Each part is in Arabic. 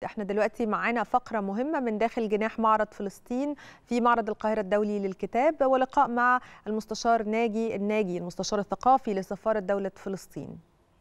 احنا دلوقتي معانا فقرة مهمة من داخل جناح معرض فلسطين في معرض القاهرة الدولي للكتاب، ولقاء مع المستشار ناجي الناجي المستشار الثقافي لسفارة دولة فلسطين.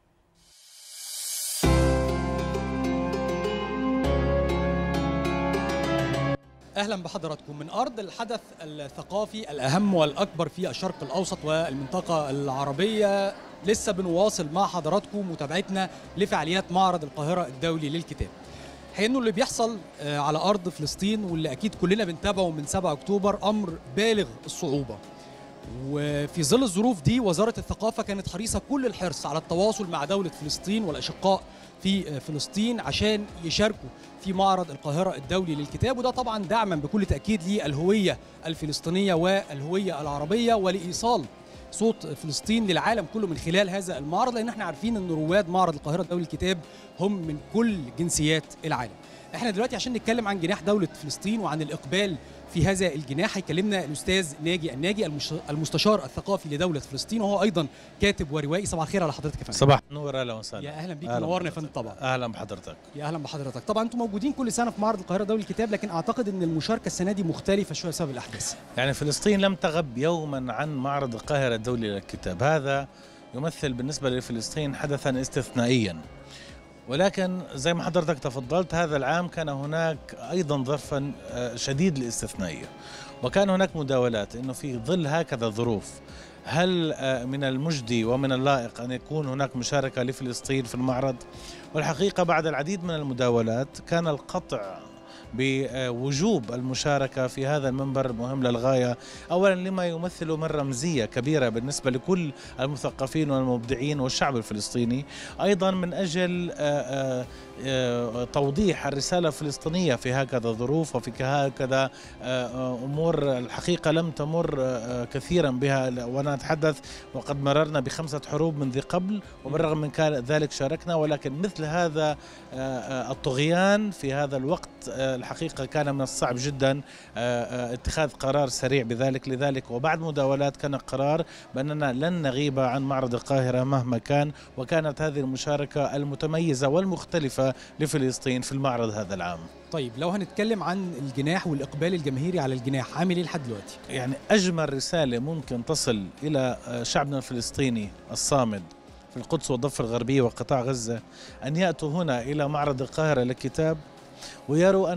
أهلا بحضراتكم من أرض الحدث الثقافي الأهم والأكبر في الشرق الأوسط والمنطقة العربية. لسه بنواصل مع حضراتكم متابعتنا لفعاليات معرض القاهرة الدولي للكتاب. حين اللي بيحصل على أرض فلسطين واللي أكيد كلنا بنتابعه من 7 أكتوبر أمر بالغ الصعوبة، وفي ظل الظروف دي وزارة الثقافة كانت حريصة كل الحرص على التواصل مع دولة فلسطين والأشقاء في فلسطين عشان يشاركوا في معرض القاهرة الدولي للكتاب، وده طبعا دعما بكل تأكيد للهوية الفلسطينية والهوية العربية ولإيصال صوت فلسطين للعالم كله من خلال هذا المعرض، لأن احنا عارفين أن رواد معرض القاهرة الدولي للكتاب هم من كل جنسيات العالم. احنا دلوقتي عشان نتكلم عن جناح دولة فلسطين وعن الإقبال في هذا الجناح هيكلمنا الأستاذ ناجي الناجي المستشار الثقافي لدولة فلسطين، وهو أيضا كاتب وروائي. صباح الخير على حضرتك يا فندم. صباح النور، أهلا وسهلا. يا أهلا بيك، منورنا يا فندم. طبعا أهلا بحضرتك. يا أهلا بحضرتك. طبعا أنتم موجودين كل سنة في معرض القاهرة الدولي للكتاب، لكن أعتقد أن المشاركة السنة دي مختلفة شوية بسبب الأحداث. يعني فلسطين لم تغب يوما عن معرض القاهرة الدولي للكتاب، هذا يمثل بالنسبة لفلسطين حدثا استثنائيا، ولكن زي ما حضرتك تفضلت هذا العام كان هناك أيضا ظرفا شديد الاستثنائية، وكان هناك مداولات أنه في ظل هكذا ظروف هل من المجدي ومن اللائق أن يكون هناك مشاركة لفلسطين في المعرض؟ والحقيقة بعد العديد من المداولات كان القطع بوجوب المشاركة في هذا المنبر مهم للغاية، أولا لما يمثل من رمزية كبيرة بالنسبة لكل المثقفين والمبدعين والشعب الفلسطيني، أيضا من أجل توضيح الرسالة الفلسطينية في هكذا ظروف وفي هكذا أمور الحقيقة لم تمر كثيرا بها، وأنا أتحدث وقد مررنا ب5 حروب من ذي قبل وبالرغم من ذلك شاركنا، ولكن مثل هذا الطغيان في هذا الوقت الحقيقة كان من الصعب جدا اتخاذ قرار سريع بذلك. لذلك وبعد مداولات كان قرار بأننا لن نغيب عن معرض القاهرة مهما كان، وكانت هذه المشاركة المتميزة والمختلفة لفلسطين في المعرض هذا العام. طيب لو هنتكلم عن الجناح والإقبال الجماهيري على الجناح، عامل ايه لحد دلوقتي؟ يعني أجمل رسالة ممكن تصل إلى شعبنا الفلسطيني الصامد في القدس والضفة الغربية وقطاع غزة أن يأتوا هنا إلى معرض القاهرة للكتاب ويروا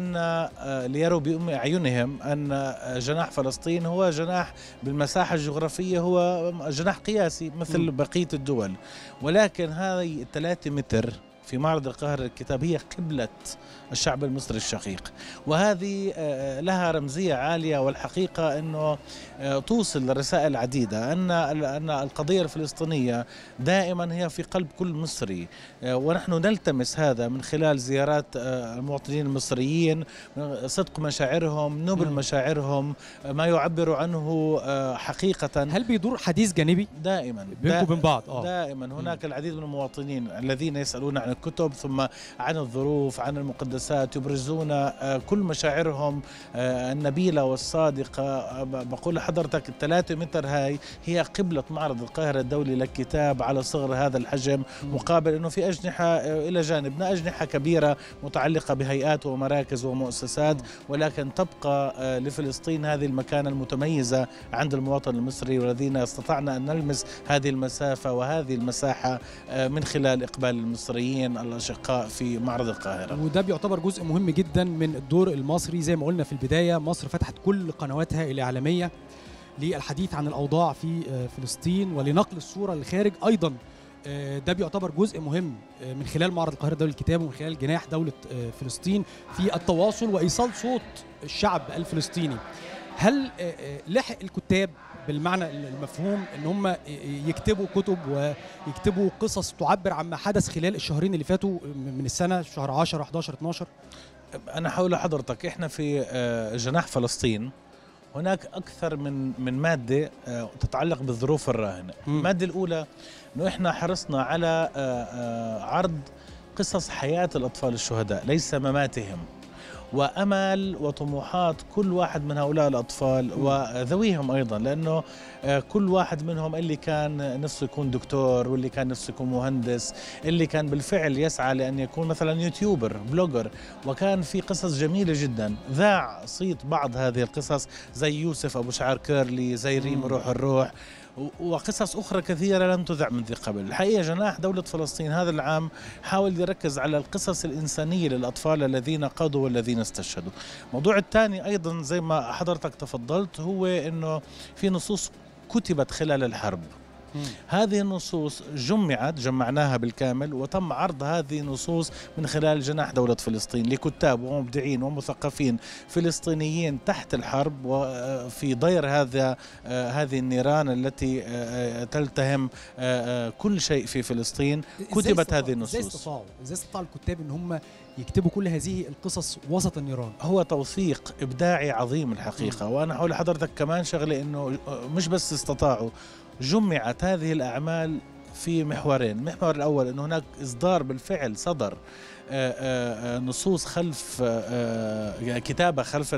ليروا بأم أعينهم أن جناح فلسطين هو جناح بالمساحة الجغرافية، هو جناح قياسي مثل بقية الدول، ولكن هذه 3 متر في معرض القاهرة للكتاب هي قبلة الشعب المصري الشقيق، وهذه لها رمزية عالية، والحقيقة أنه توصل رسائل عديدة أن القضية الفلسطينية دائما هي في قلب كل مصري، ونحن نلتمس هذا من خلال زيارات المواطنين المصريين، صدق مشاعرهم، نبل مشاعرهم، ما يعبر عنه حقيقة. هل بيدور حديث جانبي دائما بينكم وبين بعض؟ دائما هناك العديد من المواطنين الذين يسألون عن الكتب ثم عن الظروف عن المقدسات، يبرزون كل مشاعرهم النبيلة والصادقة. بقول لحضرتك 3 متر هاي هي قبلة معرض القاهرة الدولي للكتاب على صغر هذا الحجم، مقابل أنه في أجنحة إلى جانبنا أجنحة كبيرة متعلقة بهيئات ومراكز ومؤسسات، ولكن تبقى لفلسطين هذه المكانة المتميزة عند المواطن المصري، والذين استطعنا أن نلمس هذه المسافة وهذه المساحة من خلال إقبال المصريين الأشقاء في معرض القاهرة. وده بيعتبر جزء مهم جدا من الدور المصري. زي ما قلنا في البداية، مصر فتحت كل قنواتها الإعلامية للحديث عن الأوضاع في فلسطين ولنقل الصورة للخارج. أيضا ده بيعتبر جزء مهم من خلال معرض القاهرة الدولي للكتاب ومن خلال جناح دولة فلسطين في التواصل وإيصال صوت الشعب الفلسطيني. هل لحق الكتاب بالمعنى المفهوم ان هم يكتبوا كتب ويكتبوا قصص تعبر عما حدث خلال الشهرين اللي فاتوا من السنة، شهر 10 11 12؟ أنا حول حضرتك إحنا في جناح فلسطين هناك أكثر من مادة تتعلق بالظروف الراهنة. المادة الأولى أنه إحنا حرصنا على عرض قصص حياة الأطفال الشهداء ليس مماتهم، وأمل وطموحات كل واحد من هؤلاء الأطفال وذويهم أيضا، لأنه كل واحد منهم اللي كان نفسه يكون دكتور، واللي كان نفسه يكون مهندس، اللي كان بالفعل يسعى لأن يكون مثلا يوتيوبر بلوجر. وكان في قصص جميلة جدا ذاع صيت بعض هذه القصص، زي يوسف أبو شعر كيرلي، زي ريم روح الروح، وقصص أخرى كثيرة لم تذع من ذي قبل. الحقيقة جناح دولة فلسطين هذا العام حاول يركز على القصص الإنسانية للأطفال الذين قادوا والذين استشهدوا. الموضوع الثاني أيضا زي ما حضرتك تفضلت هو أنه في نصوص كتبت خلال الحرب. هذه النصوص جمعناها بالكامل، وتم عرض هذه النصوص من خلال جناح دولة فلسطين لكتاب ومبدعين ومثقفين فلسطينيين تحت الحرب وفي ضير هذه النيران التي تلتهم كل شيء في فلسطين. كتبت هذه النصوص. ازاي استطاعوا الكتاب ان هم يكتبوا كل هذه القصص وسط النيران؟ هو توثيق إبداعي عظيم الحقيقة. وأنا حول حضرتك كمان شغلة أنه مش بس استطاعوا، جمعت هذه الأعمال في محورين. المحور الأول أنه هناك إصدار بالفعل صدر نصوص خلف كتابة خلف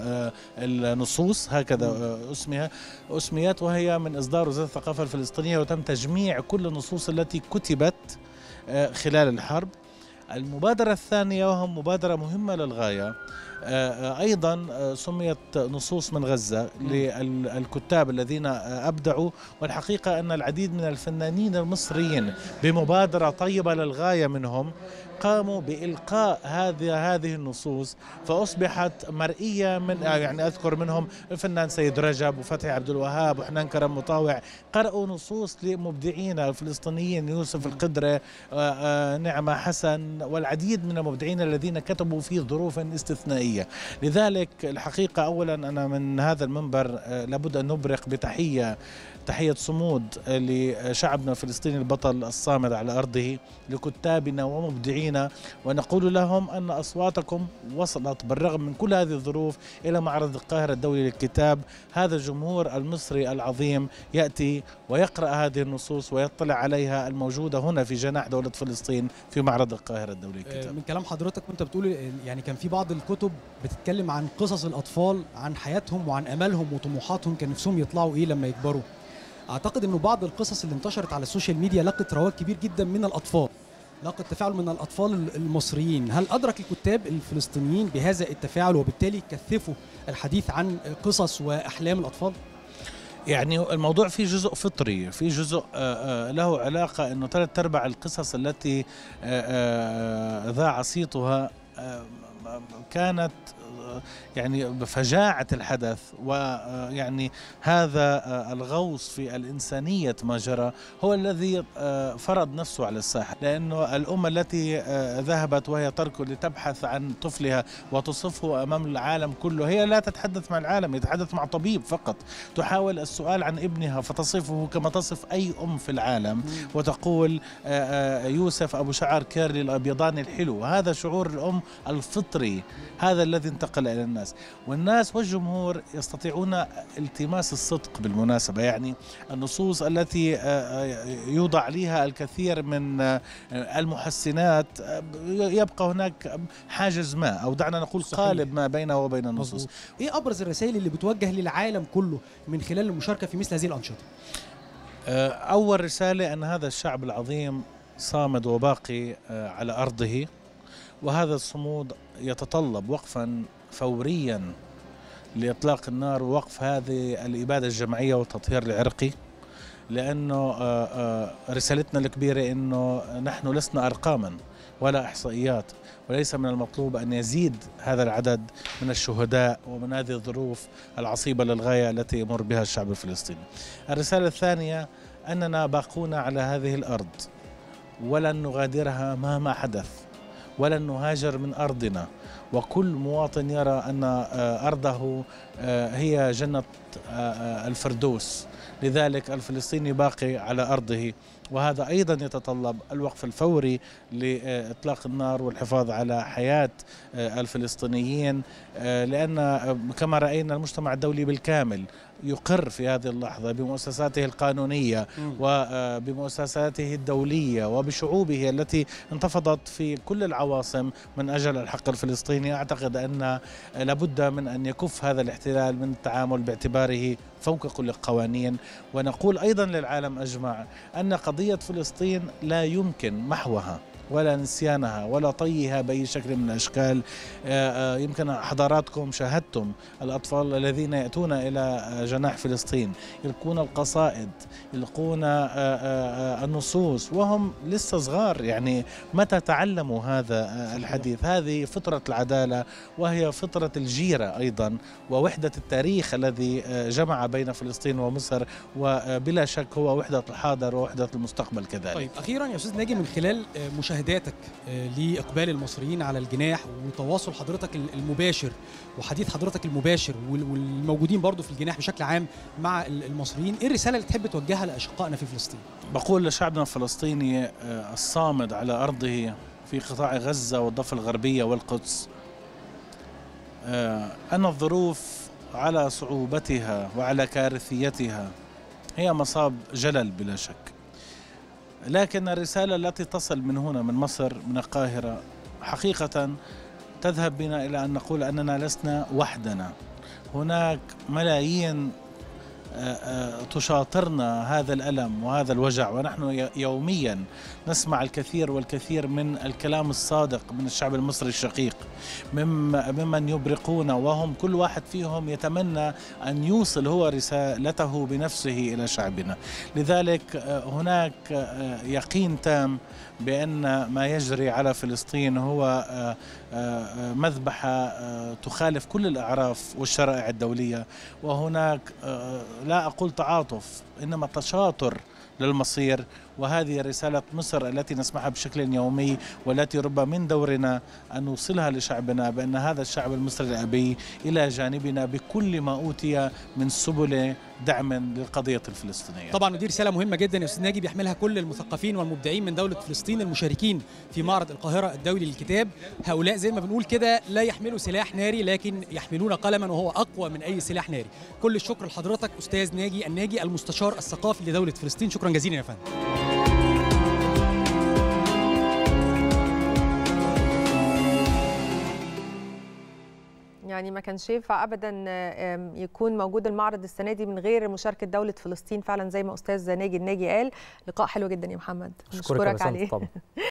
النصوص، هكذا أسميت، وهي من إصدار وزارة الثقافة الفلسطينية، وتم تجميع كل النصوص التي كتبت خلال الحرب. المبادرة الثانية وهم مبادرة مهمة للغاية، أيضا سميت نصوص من غزة للكتاب الذين أبدعوا. والحقيقة أن العديد من الفنانين المصريين بمبادرة طيبة للغاية منهم قاموا بإلقاء هذه النصوص، فأصبحت مرئية من يعني أذكر منهم الفنان سيد رجب وفتحي عبد الوهاب وحنان كرم مطاوع، قرأوا نصوص لمبدعين الفلسطينيين يوسف القدرة، نعمة حسن، والعديد من المبدعين الذين كتبوا في ظروف استثنائية. لذلك الحقيقة أولا أنا من هذا المنبر لابد أن نبرق بتحية صمود لشعبنا الفلسطيني البطل الصامد على أرضه، لكتابنا ومبدعينا، ونقول لهم أن أصواتكم وصلت بالرغم من كل هذه الظروف إلى معرض القاهرة الدولي للكتاب. هذا الجمهور المصري العظيم يأتي ويقرأ هذه النصوص ويطلع عليها الموجودة هنا في جناح دولة فلسطين في معرض القاهرة الدولي للكتاب. من كلام حضرتك وانت بتقول يعني كان في بعض الكتب بتتكلم عن قصص الأطفال، عن حياتهم وعن أمالهم وطموحاتهم، كان نفسهم يطلعوا إيه لما يكبروا. أعتقد أنه بعض القصص اللي انتشرت على السوشيال ميديا لقت رواج كبير جدا من الأطفال، لقت تفاعل من الأطفال المصريين. هل أدرك الكتاب الفلسطينيين بهذا التفاعل وبالتالي كثفوا الحديث عن قصص وأحلام الأطفال؟ يعني الموضوع فيه جزء فطري، في جزء له علاقة أنه 3/4 القصص التي ذاع صيتها كانت يعني بفجاعة الحدث، ويعني هذا الغوص في الإنسانية ما جرى هو الذي فرض نفسه على الساحة. لأنه الأم التي ذهبت وهي تركض لتبحث عن طفلها وتصفه أمام العالم كله، هي لا تتحدث مع العالم، يتحدث مع طبيب فقط. تحاول السؤال عن ابنها فتصفه كما تصف أي أم في العالم، وتقول يوسف أبو شعر كيرلي الأبيضاني الحلو. هذا شعور الأم الفطري، هذا الذي انتقل إلى الناس. والناس والجمهور يستطيعون التماس الصدق بالمناسبة. يعني النصوص التي يوضع عليها الكثير من المحسنات يبقى هناك حاجز ما، أو دعنا نقول قالب ما بينه وبين النصوص. إيه أبرز الرسائل اللي بتوجه للعالم كله من خلال المشاركة في مثل هذه الأنشطة؟ أول رسالة أن هذا الشعب العظيم صامد وباقي على أرضه، وهذا الصمود يتطلب وقفا فوريا لإطلاق النار ووقف هذه الإبادة الجماعية والتطهير العرقي. لأنه رسالتنا الكبيرة أنه نحن لسنا أرقاما ولا إحصائيات، وليس من المطلوب أن يزيد هذا العدد من الشهداء ومن هذه الظروف العصيبة للغاية التي يمر بها الشعب الفلسطيني. الرسالة الثانية أننا باقون على هذه الأرض ولن نغادرها مهما حدث، ولن نهاجر من أرضنا، وكل مواطن يرى أن أرضه هي جنة الفردوس. لذلك الفلسطيني باقي على أرضه، وهذا أيضا يتطلب الوقف الفوري لإطلاق النار والحفاظ على حياة الفلسطينيين، لأن كما رأينا المجتمع الدولي بالكامل يقر في هذه اللحظة بمؤسساته القانونية وبمؤسساته الدولية وبشعوبه التي انتفضت في كل العواصم من أجل الحق الفلسطيني. أعتقد أن لابد من أن يكف هذا الاحتلال من التعامل باعتباره فوق كل القوانين. ونقول أيضا للعالم أجمع أن قضية فلسطين لا يمكن محوها ولا نسيانها ولا طيها بأي شكل من الأشكال. يمكن حضراتكم شاهدتم الأطفال الذين يأتون إلى جناح فلسطين يلقون القصائد، يلقون النصوص وهم لسه صغار. يعني متى تعلموا هذا الحديث؟ هذه فطرة العدالة، وهي فطرة الجيرة أيضا، ووحدة التاريخ الذي جمع بين فلسطين ومصر، وبلا شك هو وحدة الحاضر ووحدة المستقبل كذلك. طيب أخيرا يا أستاذ ناجي، من خلال مشاهداتك لإقبال المصريين على الجناح وتواصل حضرتك المباشر وحديث حضرتك المباشر والموجودين برضو في الجناح بشكل عام مع المصريين، إيه الرسالة اللي تحب توجهها لأشقائنا في فلسطين؟ بقول لشعبنا الفلسطيني الصامد على أرضه في قطاع غزة والضفة الغربية والقدس أن الظروف على صعوبتها وعلى كارثيتها هي مصاب جلل بلا شك، لكن الرسالة التي تصل من هنا من مصر من القاهرة حقيقة تذهب بنا إلى أن نقول أننا لسنا وحدنا. هناك ملايين تشاطرنا هذا الألم وهذا الوجع، ونحن يوميا نسمع الكثير والكثير من الكلام الصادق من الشعب المصري الشقيق، ممن يبرقون، وهم كل واحد فيهم يتمنى أن يوصل هو رسالته بنفسه إلى شعبنا. لذلك هناك يقين تام بأن ما يجري على فلسطين هو مذبحة تخالف كل الأعراف والشرائع الدولية، وهناك لا أقول تعاطف إنما تشاطر للمصير. وهذه رسالة مصر التي نسمعها بشكل يومي، والتي ربما من دورنا أن نوصلها لشعبنا بأن هذا الشعب المصري الأبي إلى جانبنا بكل ما أوتي من سبل دعم للقضية الفلسطينية. طبعا ودي رسالة مهمة جدا يا أستاذ ناجي بيحملها كل المثقفين والمبدعين من دولة فلسطين المشاركين في معرض القاهرة الدولي للكتاب. هؤلاء زي ما بنقول كده لا يحملوا سلاح ناري، لكن يحملون قلما وهو أقوى من أي سلاح ناري. كل الشكر لحضرتك أستاذ ناجي الناجي المستشار الثقافي لدولة فلسطين، شكرا جزيلا يا فندم. يعني ما كانش ينفع ابدا يكون موجود المعرض السنه دي من غير مشاركه دوله فلسطين، فعلا زي ما استاذ ناجي الناجي قال. لقاء حلو جدا يا محمد، نشكرك عليه.